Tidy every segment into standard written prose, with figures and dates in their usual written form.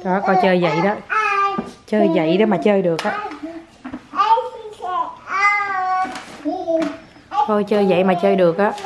Đó, coi chơi vậy đó. Chơi vậy đó mà chơi được á. Coi chơi vậy mà chơi được á.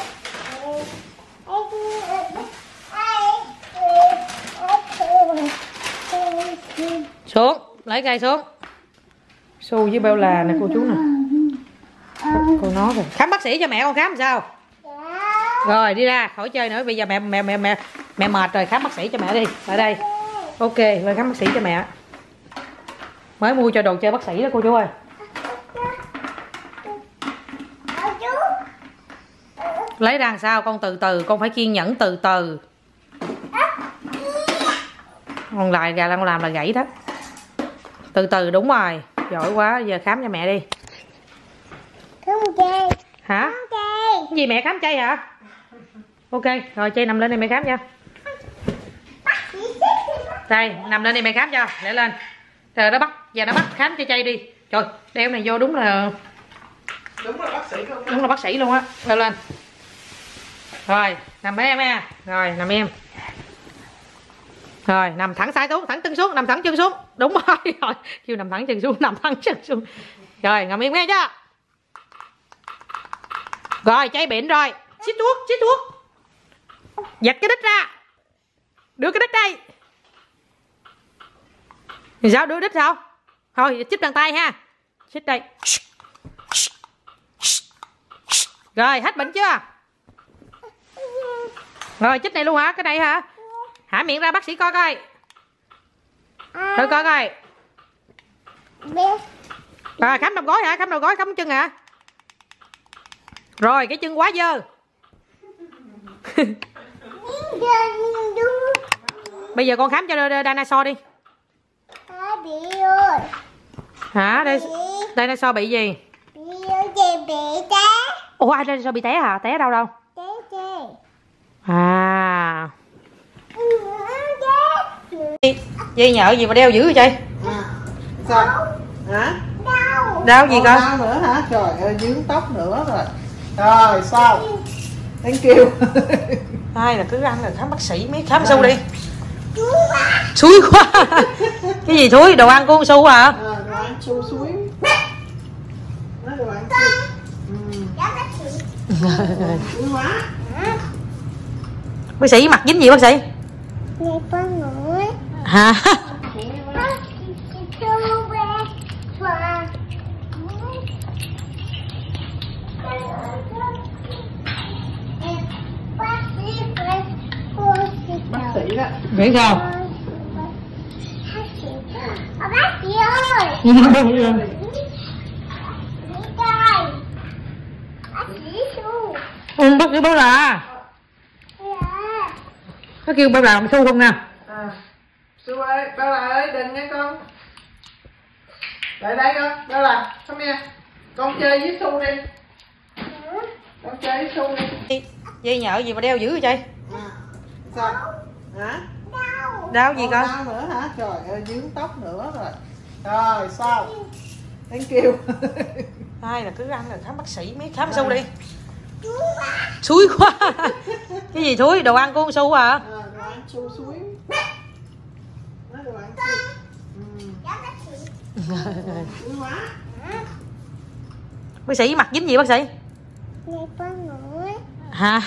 Xuống, lấy cây xuống. Su với Beo là nè cô chú nè. Cô nó rồi. Khám bác sĩ cho mẹ con khám sao? Rồi đi ra, khỏi chơi nữa. Bây giờ mẹ mệt rồi, khám bác sĩ cho mẹ đi. Lại đây. Ok, lên khám bác sĩ cho mẹ. Mới mua cho đồ chơi bác sĩ đó cô chú ơi. Lấy ra làm sao con, từ từ, con phải kiên nhẫn từ từ. Con lại gà con làm là gãy đó. Từ từ, đúng rồi. Giỏi quá, giờ khám cho mẹ đi. Khám chay. Hả? Khám chay. Cái gì mẹ khám chay hả? Ok, rồi chay nằm lên đây mẹ khám cho. Đây, nằm lên đây mẹ khám cho, để lên. Rồi nó bắt, giờ nó bắt khám cho chay đi. Trời, đeo này vô đúng là bác sĩ luôn. Đúng là bác sĩ luôn á. Leo lên. Rồi, nằm em nha. Rồi, nằm em. Rồi, nằm thẳng sai xuống, thẳng chân xuống, nằm thẳng chân xuống. Đúng rồi, rồi. Kêu nằm thẳng chân xuống, nằm thẳng chân xuống. Rồi, ngậm im nghe chưa? Rồi, chay bệnh rồi. Xít thuốc, xít thuốc. Giật cái đít ra. Đưa cái đít đây. Thì sao, đưa đít sao? Thôi, chích bằng tay ha. Xít đây. Rồi, hết bệnh chưa? Rồi, chích này luôn hả? Cái này hả? Hả miệng ra bác sĩ coi coi. Thử coi coi. Rồi, khám đầu gối hả? Khám đầu gối, khám chân hả? Rồi, cái chân quá dơ. Bây giờ con khám cho dinosaur đi. Hả? Dinosaur bị gì? Bị té. Ủa, ai dinosaur bị té hả? Té đâu đâu? Té. À. Dây nhợ gì mà đeo dữ vậy trời? Sao? Hả? Đau gì con? Đau nữa hả? Trời ơi, dướng tóc nữa rồi. Rồi, sao? Thank you. Ai là cứ ăn là khám bác sĩ, mấy khám Su đi. Suối quá. Cái gì thúi? Đồ ăn của con Su hả? Đồ ăn Su suối. Nói đồ ăn suối quá. Bác sĩ mặt dính gì bác sĩ? Hả? Bác sĩ đó. Biết không? Bác sĩ ơi. Bác sĩ báo là nó kêu bao làm Su không nè. Su ơi, bao là ơi, đừng nghe con. Lại đây con, bao là, come here. Con chơi với Su đi. Con chơi với Su đi. Dây nhợ gì mà đeo dữ vậy trời? Sao? Hả? Đau gì con? Đau nữa hả? Trời ơi, dướng tóc nữa rồi. Rồi, sao? Thank you. Ai là cứ ăn là khám bác sĩ, mấy khám Su đi. Suối quá. Cái gì thúi? Đồ ăn của con Su hả? Đồ ăn Su suối. Nói đồ ăn suối quá. Bác sĩ mặt dính gì bác sĩ? Hả?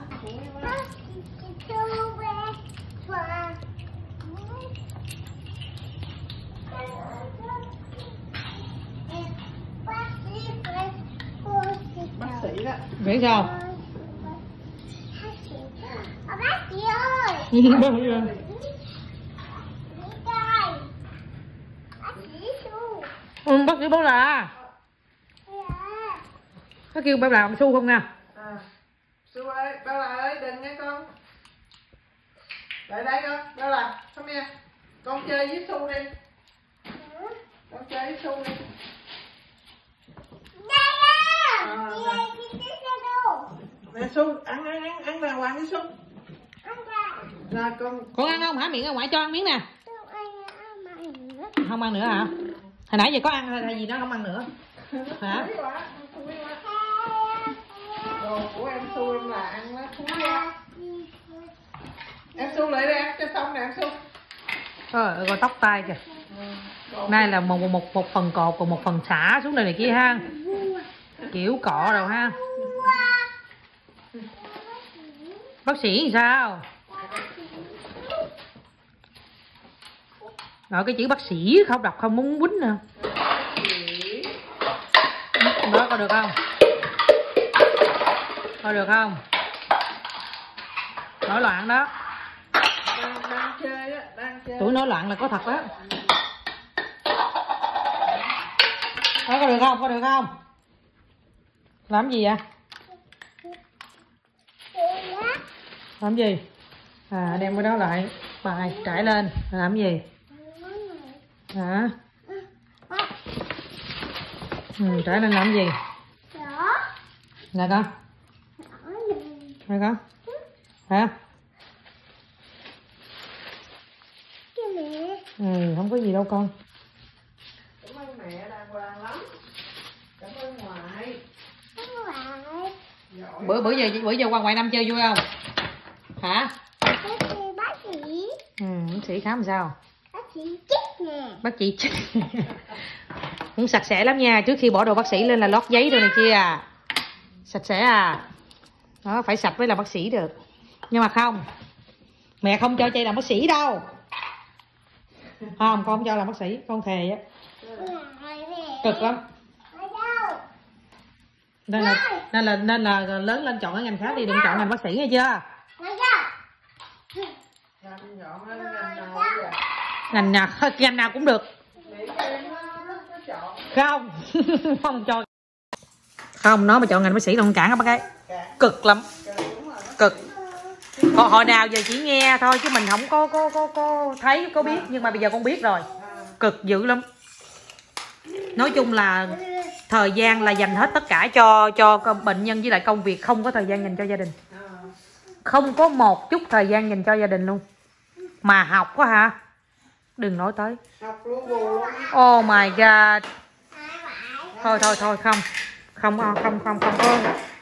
Bác sĩ đó. Biết không? Bác sĩ ơi. Bác sĩ báo là nó kêu bao làm Su không nè. Su ơi, bao là ơi, đừng nghe con. Lại đây con, bao là, come here. Con chơi với Su đi. Con chơi với Su đi. Nè Su, ăn đàng hoàng đi Su. Rồi Con ăn không hả? Miệng ra ngoại cho ăn miếng nè. Không ăn nữa hả? Hồi nãy giờ có ăn hay gì đó không ăn nữa hả? Đồ của em Su em là ăn nó thúi quá. Em Su lại đây ăn cho xong nè em Su. Rồi tóc tai kìa. Nay là một phần cột còn một phần xả xuống đây này kia ha. Kiểu cọ rồi ha. Bác sĩ thì sao? Rồi cái chữ bác sĩ không đọc không muốn quýnh nè. Đó coi được không? Coi được không? Nổi loạn đó. Đang chơi á, đang chơi. Tuổi nổi loạn là có thật đó. Đó có được không? Có được không? Làm gì vậy? Làm gì? À đem cái đó lại. Bài trải lên. Làm gì? Hả? Trải lên làm gì? Nè con. Nè con. Hả? Không có gì đâu con. Cảm ơn mẹ đàng hoàng lắm. Cảm ơn ngoại. Bữa giờ qua ngoại năm chơi vui không? Hả? Bác sĩ. Bác sĩ khám làm sao? Bác sĩ chích nè. Bác chị chích. Cũng sạch sẽ lắm nha. Trước khi bỏ đồ bác sĩ lên là lót giấy rồi này kia à. Sạch sẽ à. Đó, phải sạch mới làm bác sĩ được. Nhưng mà không. Mẹ không cho Chay làm bác sĩ đâu. Không, con không cho làm bác sĩ. Con thề á. Cực lắm. Nên là lớn lên chọn cái ngành khác đi, đừng chọn ngành bác sĩ nghe chưa? Ngành nào cũng được. Không. Không cho. Không, nó mà chọn ngành bác sĩ không cản các bác ấy. Cực lắm. Cực. Hồi nào giờ chỉ nghe thôi chứ mình không có thấy có biết, nhưng mà bây giờ con biết rồi. Cực dữ lắm. Nói chung là thời gian là dành hết tất cả cho bệnh nhân với lại công việc, không có thời gian dành cho gia đình. Không có một chút thời gian dành cho gia đình luôn. Mà học quá hả? Đừng nói tới. Oh my god. Thôi không. Không có.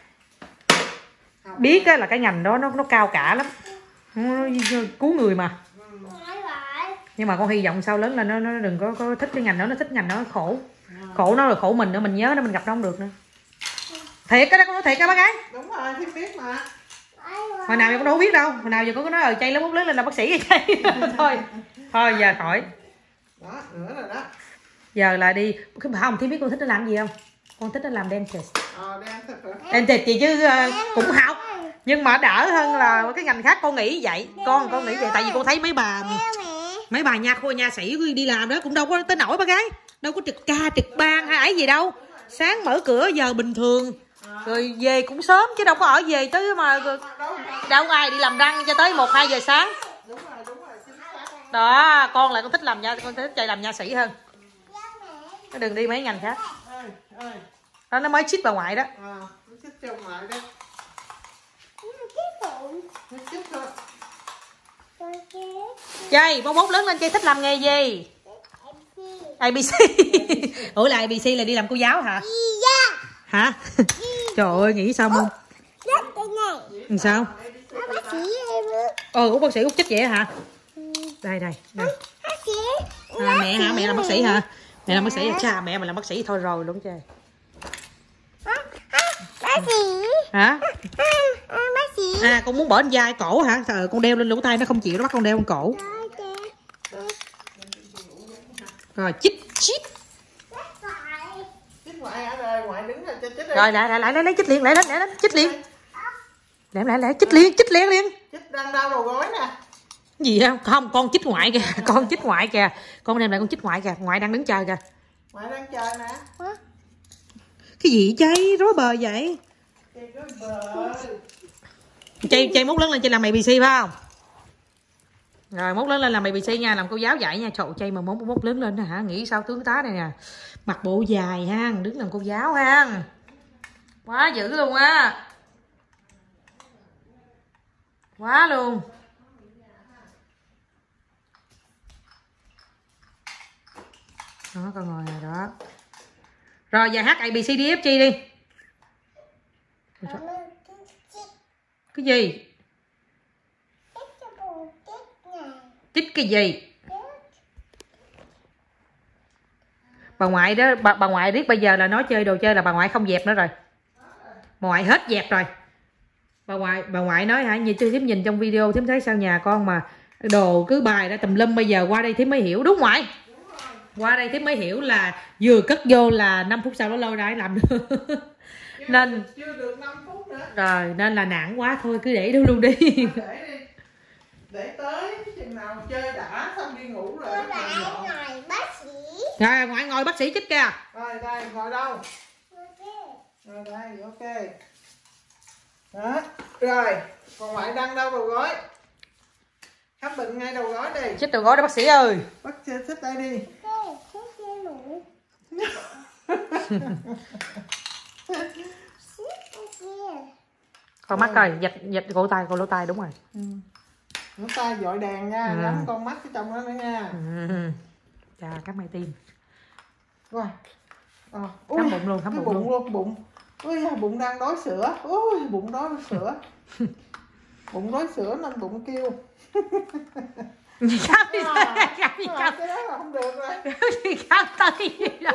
Biết là cái ngành đó nó cao cả lắm. Nó cứu người mà. Nhưng mà con hy vọng sau lớn là nó đừng có thích cái ngành đó, nó thích ngành đó nó khổ. Khổ nó rồi khổ mình nữa, mình nhớ nó mình gặp nó không được nữa. Thiệt cái đó con nói thiệt các bác gái. Đúng rồi, Thiết biết mà. Hồi nào giờ con đâu biết đâu. Hồi nào giờ con có nói Chay lớn lên là bác sĩ vậy Chay. Thôi giờ khỏi. Đó, nữa rồi đó. Giờ là đi. Không, Thiên biết con thích nó làm gì không? Con thích nó làm dentist. Dentist gì chứ cũng học. Nhưng mà đỡ hơn là cái ngành khác, con nghĩ vậy. Con nghĩ vậy tại vì con thấy mấy bà nha khoa nha sĩ đi làm đó cũng đâu có tới nổi bác gái. Đâu có trực ca trực ban hay ấy gì đâu. Sáng mở cửa giờ bình thường. Rồi về cũng sớm chứ đâu có ở về tới mà đâu có ai đi làm răng cho tới 1-2 giờ sáng. Đó, con lại con thích con thích Chay làm nha sĩ hơn. Nó đừng đi mấy ngành khác. Đó nó mới chích bà ngoại đó. Chích cho ngoại đó. Chích thôi. Chay, mốt lớn lên Chay thích làm nghề gì? ABC. Ủa là ABC là đi làm cô giáo hả? Hả? Trời ơi, nghĩ sao không? Sao? Ủa bác sĩ Út chích vậy hả? Đây. À, mẹ hả? Mẹ làm bác sĩ hả? Mẹ làm bác sĩ. Cha mẹ mà làm bác sĩ thôi rồi luôn Chay. Bác sĩ. Hả? Bác sĩ. À con muốn bỏ lên vai cổ hả? Trời, con đeo lên lỗ tai nó không chịu, nó bắt con đeo lên cổ. Rồi chích. Rồi lại lấy chích liền, lại lên chích liền. Lại chích liền. Chích đang đau đầu gối nè. Gì không? Không, con chích ngoại kìa, con chích ngoại kìa. Con đem lại con chích ngoại kìa, ngoại đang đứng chờ kìa. Ngoại đang chờ nè. Cái gì Chay rối bời vậy? Chay mốt lớn lên Chay làm ABC phải không? Rồi mốt lớn lên làm ABC nha, làm cô giáo dạy nha. Trời Chay mà mốt lớn lên hả? Nghĩ sao tướng tá này nè. Mặc bộ dài ha, đứng làm cô giáo ha. Quá dữ luôn á. Quá luôn. Đó con ngồi này đó. Rồi giờ hát ABCDFG đi. Cái gì? Chích cái gì? Bà ngoại đó, bà ngoại biết bây giờ là nói chơi đồ chơi là bà ngoại không dẹp nữa rồi. Bà ngoại hết dẹp rồi. Bà ngoại nói hả, như thím nhìn trong video thím thấy sao nhà con mà đồ cứ bài ra tùm lum, bây giờ qua đây thím mới hiểu. Đúng ngoại. Qua đây thím mới hiểu là vừa cất vô là 5 phút sau nó lôi ra làm được. Nên chưa được 5 phút nữa. Rồi nên là nản quá thôi cứ để đó luôn đi. Để đi. Để tới chừng nào chơi đã xong đi ngủ rồi. Cô lại ngồi bác sĩ. Rồi ngoại ngồi bác sĩ chích kìa. Rồi đây ngồi đâu? Rồi đây ok. Đó. Rồi còn ngoại đang đâu đầu gối? Khám bệnh ngay đầu gối đi. Chích đầu gối đó bác sĩ ơi. Bác sĩ xích đây đi. Con mắt coi, giật cổ tay, cổ lỗ tai đúng rồi. Lỗ tai dội đèn nha, nhắm con mắt ở trong đó nữa nha. Chà, cắt mày tim. Rồi. Khám bụng luôn, khám bụng luôn. Bụng. Ui, bụng đang đói sữa. Ui, bụng đói sữa. Bụng đói sữa nên bụng kêu. Khám đi Cái đó là không được rồi. khám tay gì đó.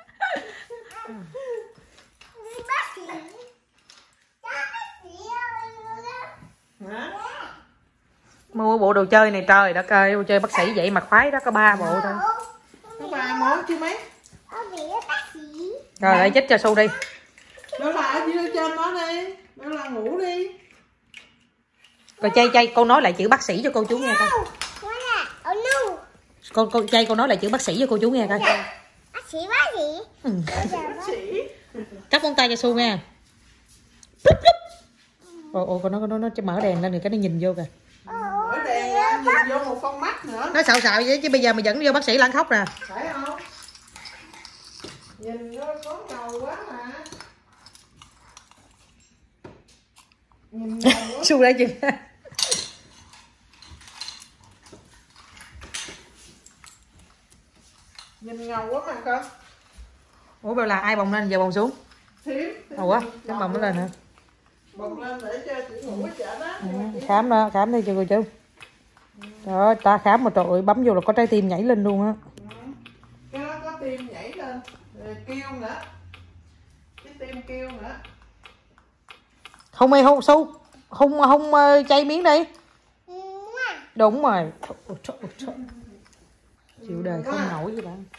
Bác sĩ. Hả? Mua bộ đồ chơi này trời đất ơi, đồ chơi bác sĩ vậy mà khoái đó, có 3 bộ thôi. Có 3 món chứ mấy. Rồi lại chích cho Su đi. Đó là ở dưới trên đó đi. Đó là ngủ đi. Rồi chay con nói lại chữ bác sĩ cho cô chú nghe coi. Con chay con nói lại chữ bác sĩ cho cô chú nghe coi. Bác sĩ. Bác sĩ. Cắt con tay cho Su nghe. Ồ con nó mở đèn lên rồi cái nó nhìn vô kìa. Mở đèn ra nhìn vô một con mắt nữa. Nó xạo vậy chứ bây giờ mà dẫn vô bác sĩ lăn khóc nè. Phải không? Nhìn nó có ngầu quá mà. Nhìn ngầu quá. Su đây chừng. Nhìn ngầu quá mà con. Ủa bao là ai bồng lên giờ bồng xuống? Thím. Ủa cái bồng nó lên hả? Bồng lên để cho chị ngủ chợ đó. Khám đó, khám đi cho cô chú. Đó, ta khám mà trời ơi, bấm vô là có trái tim nhảy lên luôn á. Cái đó có tim nhảy lên, rồi kêu nữa. Cái tim kêu nữa. Không ơi, không Su. Không chay miếng đi. Đúng rồi. Chịu đời không nổi gì bạn.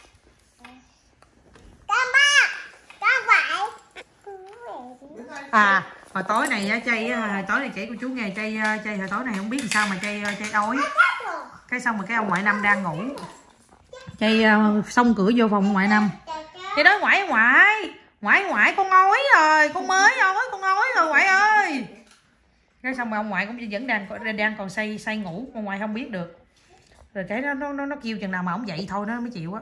À, hồi tối này á chay, hồi tối này kể cô chú nghe chay hồi tối này không biết làm sao mà chay ói. Cái xong rồi cái ông ngoại Năm đang ngủ. Chay xong cửa vô phòng ngoại Năm. Cái đó ngoại con ói rồi, con mới ói, con ói rồi ngoại ơi. Cái xong rồi ông ngoại cũng vẫn đang còn say ngủ, ông ngoại không biết được. Rồi cái nó kêu chừng nào mà ông dậy thôi nó mới chịu á.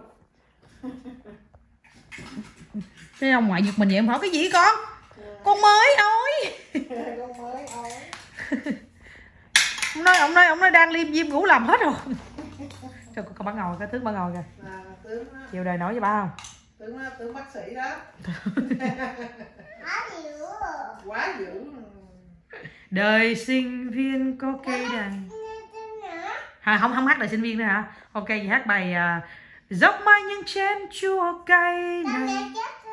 Cái ông ngoại giật mình vậy, em hỏi cái gì con? Con mới ói. Con mới ói. Ông nói đang liêm diêm ngủ làm hết rồi. Trời con bác ngồi, cái tướng bác ngồi kìa. Chịu đời nói với ba không? Tướng bác sĩ đó. Quá dữ. Đời sinh viên có cây đàn. Không hát đời sinh viên nữa hả? Ok vậy hát bài dốc mai những chén chua cay này.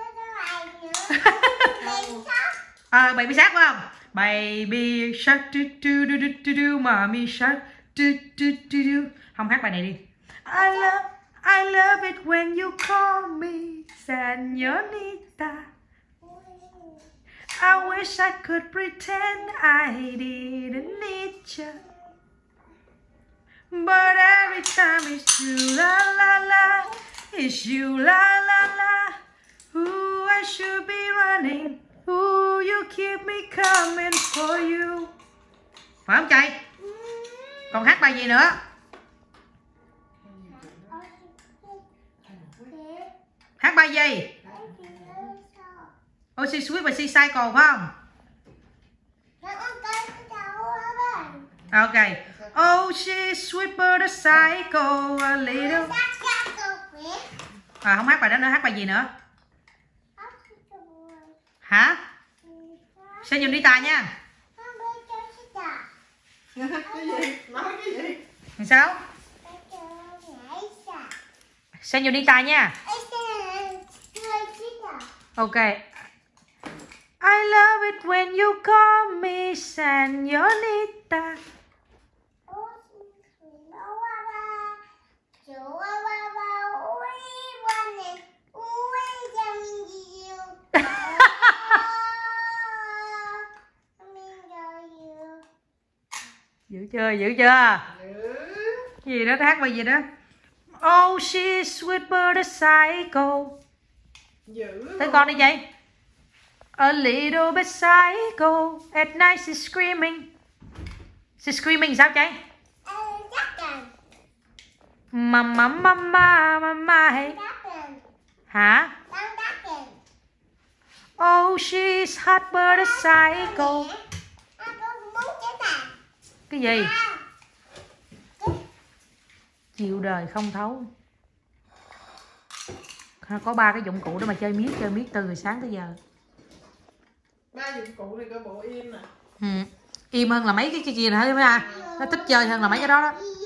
Baby Shark phải không? Baby Shark do do do do do do, Mommy Shark do do do do. Không hát bài này đi. I love it when you call me Señorita. I wish I could pretend I didn't need you. But every time it's you la la la, it's you la la la. Ooh, I should be running. Ooh, you keep me coming for you. Phải không chị? Còn hát bài gì nữa? Hát bài gì? Oh, She Sweet và She Cycle phải không? Ok. Oh, she's sweet but a cycle a little. Không hát bài đó nữa, hát bài gì nữa? Hả? Señorita nha. Cái gì? Nói cái gì? Sao? Señorita nha. Ok. I love it when you call me señorita. Giữ chưa, giữ chưa? Gì đó, hát bài gì đó? Oh, she's sweet but a psycho. Tới con đi chị. A little bit psycho. At night she's screaming. She's screaming sao chị? Mama mama mama. Hả? Oh, she's hot but a psycho. Cái gì? Chịu đời không thấu. Có 3 cái dụng cụ để mà chơi miết từ sáng tới giờ. 3 dụng cụ này coi bộ im nè. Im hơn là mấy cái kia nè, thấy không? Nó thích chơi hơn là mấy cái đó đó.